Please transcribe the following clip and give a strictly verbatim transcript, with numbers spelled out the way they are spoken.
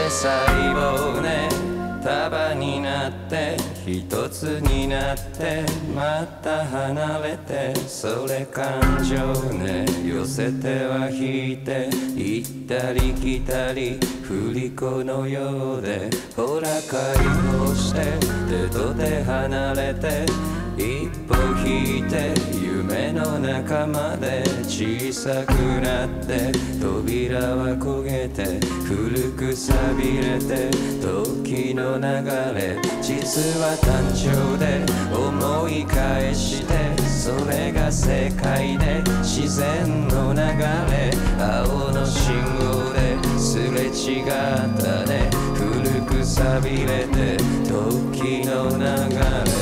て細胞ね束になって一つになってまた離れてそれ感情ね寄せては引いて行ったり来たり振り子のようでほら解放して手と手離れて一歩引いて夢の中まで小さくなって扉は焦げて古く錆びれて時の流れ実は単調で思い返してそれが世界で自然の流れ青の信号ですれ違ったね古く錆びれて時の流れ